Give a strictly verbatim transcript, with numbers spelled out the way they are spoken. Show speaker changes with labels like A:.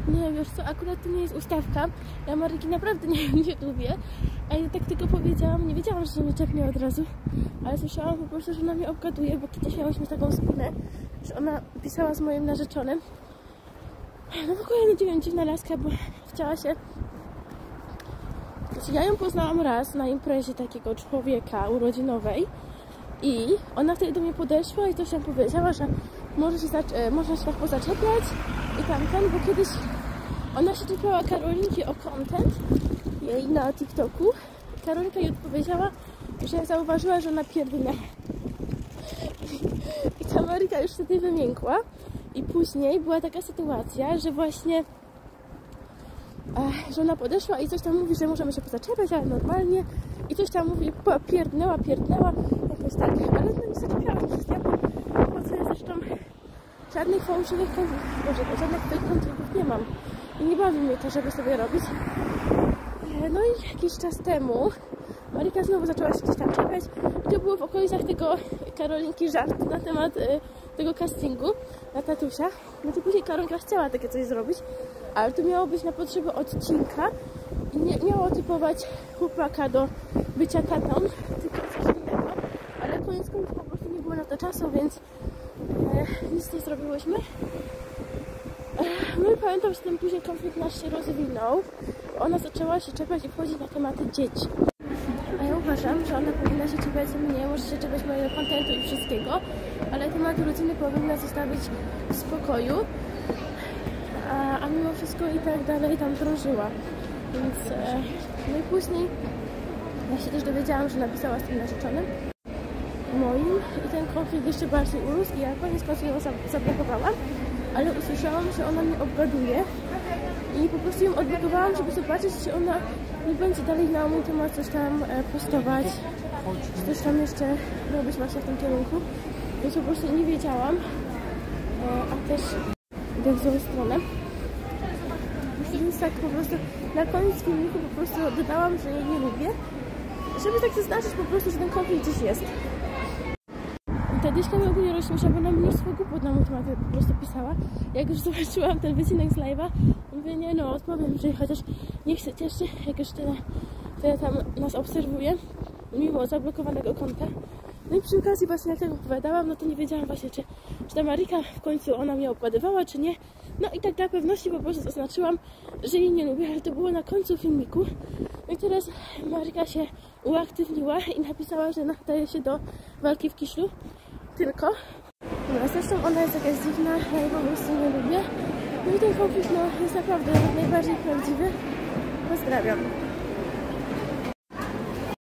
A: Nie, wiesz co, akurat to nie jest ustawka. Ja Maryki naprawdę nie, nie lubię. A ja tak tylko powiedziałam, nie wiedziałam, że się mnie czepnie od razu. Ale słyszałam po prostu, że ona mnie obgaduje, bo kiedyś miałyśmy taką spinę, że ona pisała z moim narzeczonym. No w ogóle nie dziwię, dziwna laska, bo chciała się... Znaczy, ja ją poznałam raz na imprezie takiego człowieka urodzinowej i ona wtedy do mnie podeszła i coś tam powiedziała, że może się, zac- można się tak pozaczepiać i tamten, bo kiedyś ona się czepiała Karolinki o content jej na TikToku. Karolinka jej odpowiedziała, że zauważyła, że ona pierdolę. I ta Maryka już wtedy wymiękła. I później była taka sytuacja, że właśnie że ona podeszła i coś tam mówi, że możemy się pozaczepiać, ale normalnie. I coś tam mówi, pierdnęła, pierdnęła, jakoś tak. Ale no nie zaczepiałam się z nią, po co ja zresztą żadnych fałszywych kontrybów, boże, żadnych fake kontrybów nie mam. I nie bawi mnie to, żeby sobie robić. No i jakiś czas temu Maryka znowu zaczęła się gdzieś tam czepiać. I to było w okolicach tego Karolinki żart na temat y, tego castingu na tatusia. No to później Karolinka chciała takie coś zrobić, ale to miało być na potrzeby odcinka i nie miało typować chłopaka do bycia tatą, tylko coś innego. Ale koniec końców po prostu nie było na to czasu, więc e, nic nie zrobiłyśmy. No i pamiętam, że ten później konflikt nasz się rozwinął. Ona zaczęła się czepiać i wchodzić na tematy dzieci. A ja uważam, że ona powinna się czepiać mnie, może się czepiać mojego kontentu i wszystkiego, ale temat rodziny powinna zostawić w spokoju, a, a mimo wszystko i tak dalej tam drążyła. Więc e, no i później ja się też dowiedziałam, że napisała z tym narzeczonym moim i ten konflikt jeszcze bardziej urósł i ja koniec końców ją zablokowałam, ale usłyszałam, że ona mnie obgaduje i po prostu ją odblokowałam, żeby zobaczyć, czy ona nie będzie dalej na mój temat coś tam e, postować, czy coś tam jeszcze robić właśnie w tym kierunku. Więc po prostu nie wiedziałam, e, a też idę w złą stronę. Więc tak po prostu na koniec filmiku po prostu dodałam, że jej nie lubię, żeby tak zaznaczyć po prostu, że ten konflikt gdzieś jest. I ta dyszka mi ogólnie rozśmiesza, bo na mnóstwo głupot na mój temat po prostu pisała. Jak już zobaczyłam ten wycinek z live'a, mówię, nie no, odpowiem, że chociaż nie chcę cieszyć, jak już tyle, tyle tam nas obserwuje, mimo zablokowanego konta. No i przy okazji właśnie jak tego opowiadałam, no to nie wiedziałam właśnie, czy, czy ta Maryka w końcu ona mnie obgadywała, czy nie. No i tak dla pewności po prostu zaznaczyłam, że jej nie lubię, ale to było na końcu filmiku. No i teraz Maryka się uaktywniła i napisała, że nadaje się do walki w Kiślu. Tylko. No, zresztą ona jest jakaś dziwna, ja jej po prostu nie lubię. No i ten konflikt no, jest naprawdę najbardziej prawdziwy. Pozdrawiam.